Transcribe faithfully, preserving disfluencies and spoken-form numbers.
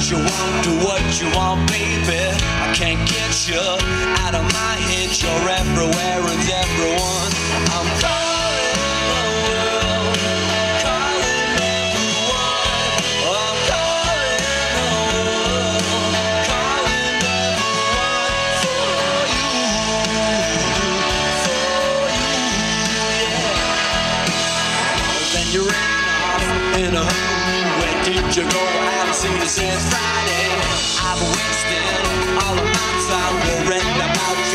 what you want, do what you want, baby. I can't get you out of my head. You're everywhere and everyone. I'm calling the world, calling everyone. I'm calling the world, calling everyone for you, for you, yeah. Then you ran off in a hurry. Where did you go? I haven't seen you since Friday. I've wasted all of my time worrying about